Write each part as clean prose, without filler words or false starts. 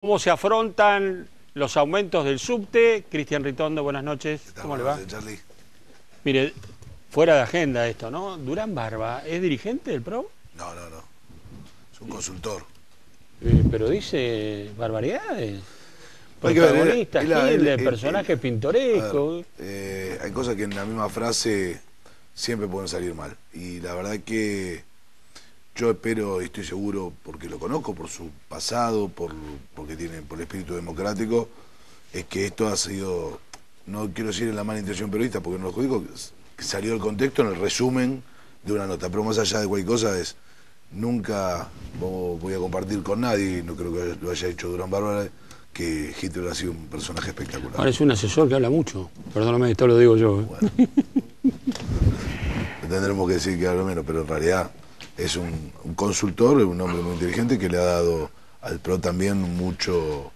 ¿Cómo se afrontan los aumentos del subte? Cristian Ritondo, buenas noches. ¿Cómo le va? Charlie. Mire, fuera de agenda esto, ¿no? Durán Barba, ¿es dirigente del PRO? No. Es un consultor. Pero dice barbaridades. Hay que ver, Protagonista, de personajes pintorescos. Hay cosas que en la misma frase siempre pueden salir mal. Y la verdad que yo espero y estoy seguro, porque lo conozco, por su pasado, por el espíritu democrático, es que esto ha sido, no quiero decir en la mala intención periodista, porque no lo digo, que salió del contexto en el resumen de una nota. Pero más allá de cualquier cosa nunca voy a compartir con nadie, no creo que lo haya hecho Durán Barba, que Hitler ha sido un personaje espectacular. Ahora es un asesor que habla mucho. Perdóname, esto lo digo yo. Bueno, tendremos que decir que habla menos, pero en realidad es un consultor, un hombre muy inteligente que le ha dado al PRO también mucho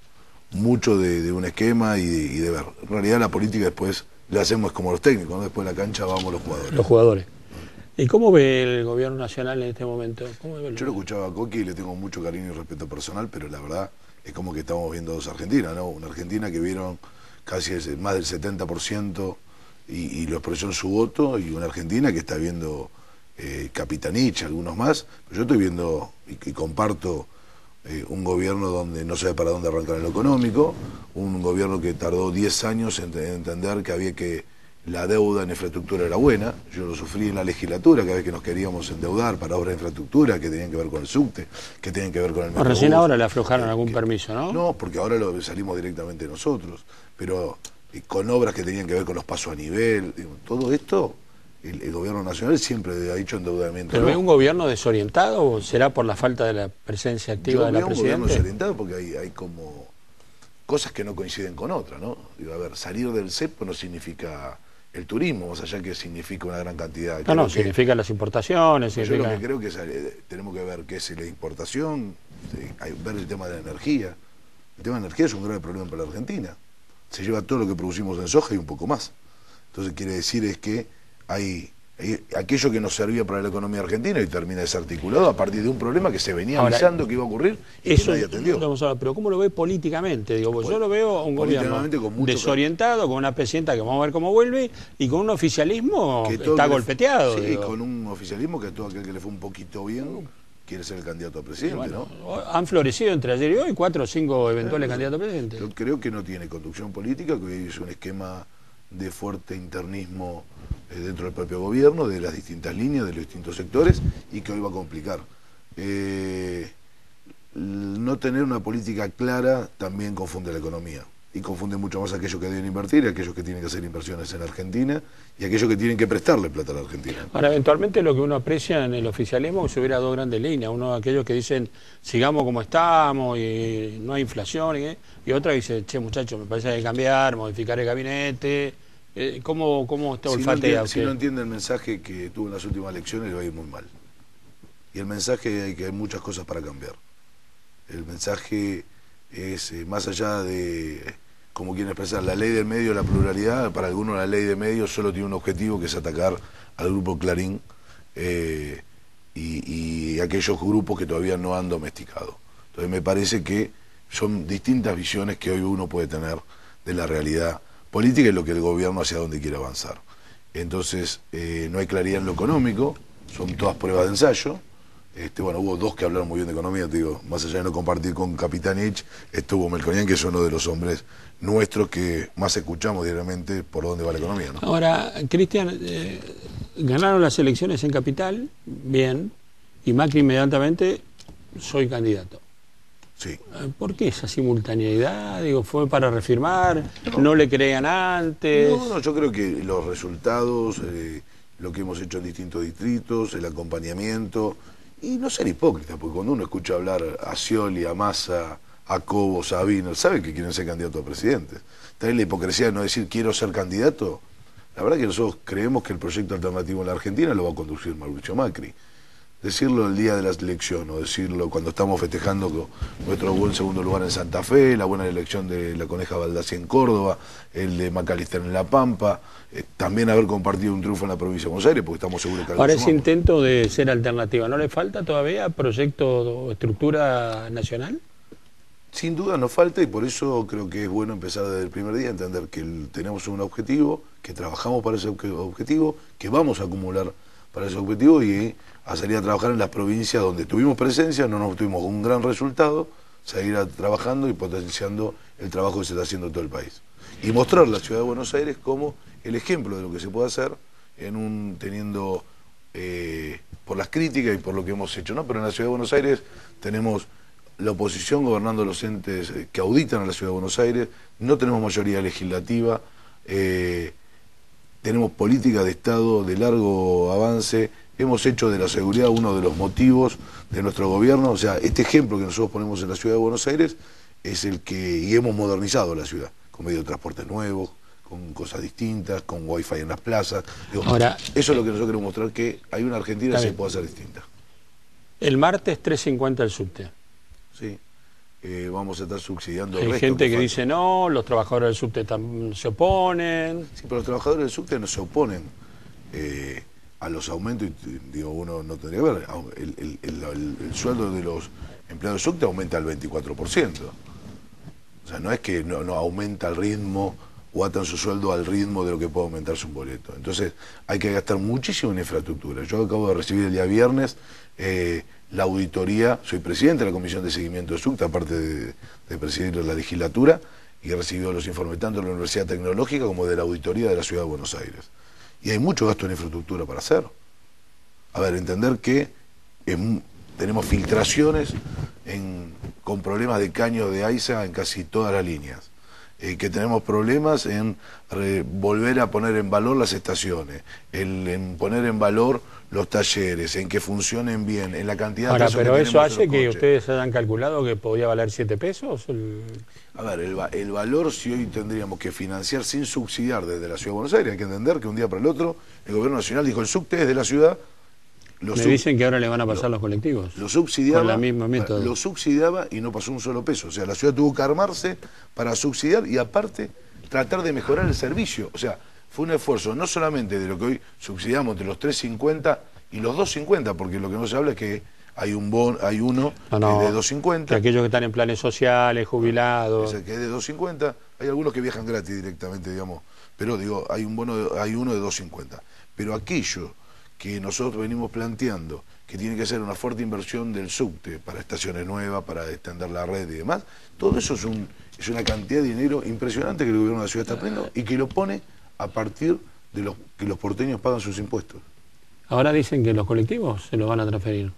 de un esquema y de ver. En realidad la política después la hacemos como los técnicos, ¿no? Después de la cancha vamos los jugadores. Los jugadores. ¿Y cómo ve el gobierno nacional en este momento? Yo lo escuchaba a Coqui y le tengo mucho cariño y respeto personal, pero la verdad es como que estamos viendo dos Argentinas, ¿no? Una Argentina que vieron casi más del 70% y lo expresó en su voto, y una Argentina que está viendo Capitanich, algunos más. Pero yo estoy viendo y comparto un gobierno donde no sabe para dónde arrancar en lo económico, un gobierno que tardó 10 años en entender que la deuda en infraestructura era buena. Yo lo sufrí en la legislatura, cada vez que nos queríamos endeudar para obras de infraestructura que tenían que ver con el subte, que tenían que ver con el metrobús. Recién ahora le aflojaron algún permiso, ¿no? No, porque ahora salimos directamente nosotros, pero con obras que tenían que ver con los pasos a nivel, todo esto, el gobierno nacional siempre ha dicho endeudamiento. ¿Pero ve un gobierno desorientado o será por la falta de la presencia activa de la presidenta? Yo veo un gobierno desorientado porque hay como cosas que no coinciden con otras, ¿no? Digo, a ver, salir del cepo no significa el turismo, más allá que significa una gran cantidad. Significa las importaciones. Yo lo que creo que tenemos que ver qué es la importación, ver el tema de la energía. El tema de la energía es un grave problema para la Argentina. Se lleva todo lo que producimos en soja y un poco más. Entonces quiere decir es que hay aquello que nos servía para la economía argentina y termina desarticulado a partir de un problema que se venía avisando que iba a ocurrir y que nadie atendió. Pero ¿cómo lo ve políticamente? Digo, pues yo lo veo a un gobierno desorientado, con una presidenta que vamos a ver cómo vuelve, y con un oficialismo que está golpeteado. Sí, con un oficialismo que a todo aquel que le fue un poquito bien quiere ser el candidato a presidente, bueno, ¿no? Han florecido entre ayer y hoy 4 o 5 eventuales candidatos a presidente. Yo creo que no tiene conducción política, que hoy es un esquema de fuerte internismo dentro del propio gobierno, de las distintas líneas, de los distintos sectores, y que hoy va a complicar. No tener una política clara también confunde la economía, y confunde mucho más a aquellos que deben invertir, a aquellos que tienen que hacer inversiones en Argentina, y a aquellos que tienen que prestarle plata a la Argentina. Ahora, eventualmente lo que uno aprecia en el oficialismo es que hubiera dos grandes líneas, uno de aquellos que dicen sigamos como estamos y no hay inflación, y otra que dice, che muchachos, me parece que hay que cambiar, modificar el gabinete. ¿Cómo está olfatea? Si no entiende el mensaje que tuvo en las últimas elecciones, le va a ir muy mal. Y el mensaje hay que hay muchas cosas para cambiar. El mensaje es más allá de, como quieren expresar, la ley del medio, la pluralidad. Para algunos la ley de medios solo tiene un objetivo, que es atacar al grupo Clarín y aquellos grupos que todavía no han domesticado. Entonces me parece que son distintas visiones que hoy uno puede tener de la realidad política y lo que el gobierno hacia dónde quiere avanzar. Entonces no hay claridad en lo económico, son todas pruebas de ensayo. Bueno, hubo dos que hablaron muy bien de economía, te digo, más allá de no compartir con Capitanich, estuvo Melconian, que es uno de los hombres nuestros que más escuchamos diariamente por dónde va la economía, ¿no? Ahora, Cristian, ganaron las elecciones en Capital, bien, y Macri inmediatamente, soy candidato. Sí. ¿Por qué esa simultaneidad? Digo, ¿fue para refirmar? ¿No le creían antes? No, yo creo que los resultados, lo que hemos hecho en distintos distritos, el acompañamiento, y no ser hipócrita, porque cuando uno escucha hablar a Scioli, a Massa, a Cobo, Sabino, sabe que quieren ser candidatos a presidentes. También la hipocresía de no decir quiero ser candidato. La verdad que nosotros creemos que el proyecto alternativo en la Argentina lo va a conducir Mauricio Macri. Decirlo el día de la elección, o decirlo cuando estamos festejando nuestro buen segundo lugar en Santa Fe, la buena elección de la Coneja Baldassi en Córdoba, el de Macalister en La Pampa, también haber compartido un triunfo en la provincia de Buenos Aires, porque estamos seguros que... Ahora ese intento de ser alternativa, ¿no le falta todavía proyecto o estructura nacional? Sin duda nos falta, y por eso creo que es bueno empezar desde el primer día a entender que tenemos un objetivo, que trabajamos para ese objetivo, que vamos a acumular para ese objetivo y a salir a trabajar en las provincias donde tuvimos presencia, no nos tuvimos un gran resultado, seguir trabajando y potenciando el trabajo que se está haciendo en todo el país. Y mostrar la ciudad de Buenos Aires como el ejemplo de lo que se puede hacer teniendo por las críticas y por lo que hemos hecho, ¿no? Pero en la ciudad de Buenos Aires tenemos la oposición gobernando los entes que auditan a la ciudad de Buenos Aires, no tenemos mayoría legislativa, tenemos política de Estado de largo avance, hemos hecho de la seguridad uno de los motivos de nuestro gobierno, o sea, este ejemplo que nosotros ponemos en la ciudad de Buenos Aires es y hemos modernizado la ciudad, con medios de transporte nuevos, con cosas distintas, con wifi en las plazas. Digo, ahora, eso es lo que nosotros queremos mostrar, que hay una Argentina que se puede hacer distinta. El martes 3.50 el subte. Sí, vamos a estar subsidiando el resto. Hay gente que dice no, los trabajadores del subte se oponen. Sí, pero los trabajadores del subte no se oponen a los aumentos, y digo, uno no tendría que ver, el sueldo de los empleados del subte aumenta al 24%. O sea, no es que no aumenta el ritmo o atan su sueldo al ritmo de lo que puede aumentarse un boleto. Entonces hay que gastar muchísimo en infraestructura. Yo acabo de recibir el día viernes la auditoría, soy presidente de la Comisión de Seguimiento de subte, aparte de presidir la legislatura, y he recibido los informes tanto de la Universidad Tecnológica como de la auditoría de la Ciudad de Buenos Aires. Y hay mucho gasto en infraestructura para hacer. A ver, entender que tenemos filtraciones con problemas de caños de AISA en casi todas las líneas. Que tenemos problemas en volver a poner en valor las estaciones, en poner en valor los talleres, en que funcionen bien, en la cantidad de pesos que tenemos. Pero eso hace que ustedes hayan calculado que podía valer 7 pesos. A ver, el valor, si hoy tendríamos que financiar sin subsidiar desde la Ciudad de Buenos Aires, hay que entender que un día para el otro el gobierno nacional dijo el subte es de la ciudad. Me dicen que ahora le van a pasar los colectivos. Lo subsidiaba, con la misma método. Lo subsidiaba y no pasó un solo peso. O sea, la ciudad tuvo que armarse para subsidiar y aparte tratar de mejorar el servicio. O sea, fue un esfuerzo no solamente de lo que hoy subsidiamos entre los 3.50 y los 2.50, porque lo que no se habla es que hay uno que es de 2.50. Que aquellos que están en planes sociales, jubilados. Que es de 2.50, hay algunos que viajan gratis directamente, digamos. Pero digo, hay uno de 2.50. Pero aquello que nosotros venimos planteando, que tiene que ser una fuerte inversión del subte para estaciones nuevas, para extender la red y demás, todo eso es una cantidad de dinero impresionante que el gobierno de la ciudad está poniendo y que lo pone a partir de que los porteños pagan sus impuestos. Ahora dicen que los colectivos se los van a transferir.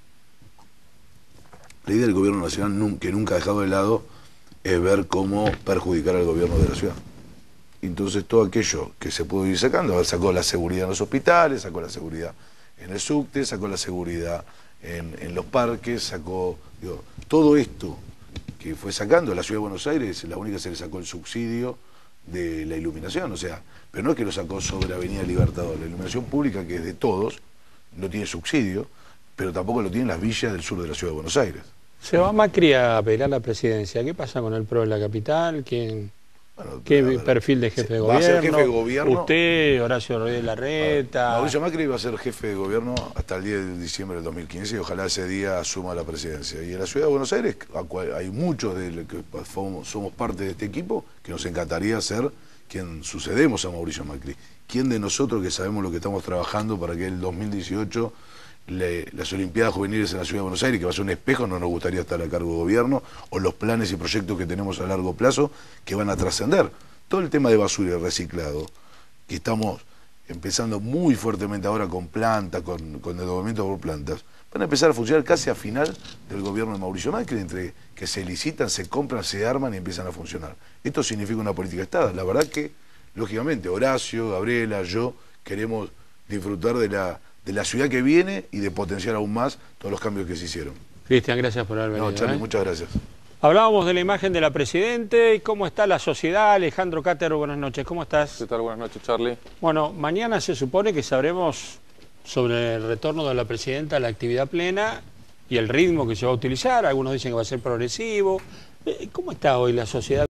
La idea del gobierno nacional, que nunca ha dejado de lado, es ver cómo perjudicar al gobierno de la ciudad. Entonces todo aquello que se pudo ir sacando, sacó la seguridad en los hospitales, sacó la seguridad en el subte, sacó la seguridad en los parques, sacó todo esto que fue sacando la Ciudad de Buenos Aires, la única que se le sacó el subsidio de la iluminación, o sea, pero no es que lo sacó sobre Avenida Libertador, la iluminación pública, que es de todos, no tiene subsidio, pero tampoco lo tienen las villas del sur de la Ciudad de Buenos Aires. Se va Macri a pelear la presidencia, ¿qué pasa con el PRO de la capital? Bueno, ¿Qué perfil de jefe de gobierno? Va a ser jefe de gobierno. Usted, Horacio Rodríguez Larreta. Mauricio Macri va a ser jefe de gobierno hasta el 10 de diciembre del 2015 y ojalá ese día asuma la presidencia. Y en la Ciudad de Buenos Aires hay muchos de los que somos parte de este equipo que nos encantaría ser quien sucedemos a Mauricio Macri. ¿Quién de nosotros que sabemos lo que estamos trabajando para que el 2018 las Olimpiadas Juveniles en la Ciudad de Buenos Aires, que va a ser un espejo, no nos gustaría estar a cargo de gobierno, o los planes y proyectos que tenemos a largo plazo que van a trascender? Todo el tema de basura y reciclado, que estamos empezando muy fuertemente ahora con plantas, con endeudamiento por plantas, van a empezar a funcionar casi a final del gobierno de Mauricio Macri, entre que se licitan, se compran, se arman y empiezan a funcionar. Esto significa una política de Estado. La verdad que, lógicamente, Horacio, Gabriela, yo queremos disfrutar de la ciudad que viene y de potenciar aún más todos los cambios que se hicieron. Cristian, gracias por haber venido. No, Charlie, muchas gracias. Hablábamos de la imagen de la Presidente y cómo está la sociedad. Alejandro Cátero, buenas noches, ¿cómo estás? ¿Qué tal? Buenas noches, Charlie. Bueno, mañana se supone que sabremos sobre el retorno de la Presidenta a la actividad plena y el ritmo que se va a utilizar. Algunos dicen que va a ser progresivo. ¿Cómo está hoy la sociedad?